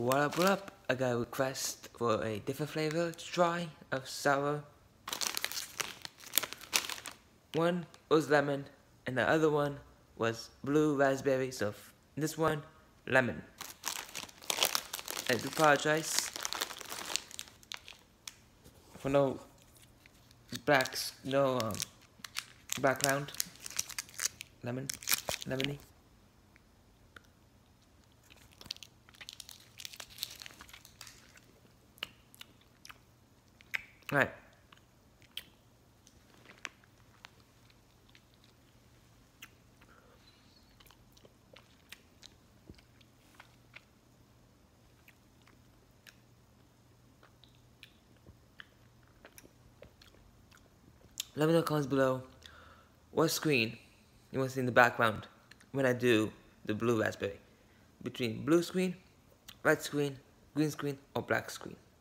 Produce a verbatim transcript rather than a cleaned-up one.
What up, what up? I got a request for a different flavor to try of sour. One was lemon, and the other one was blue raspberry, so this one, lemon. I do apologize for no blacks, no um, background. Lemon, lemony. Right. Let me know in the comments below what screen you want to see in the background when I do the blue raspberry. Between blue screen, red screen, green screen, or black screen.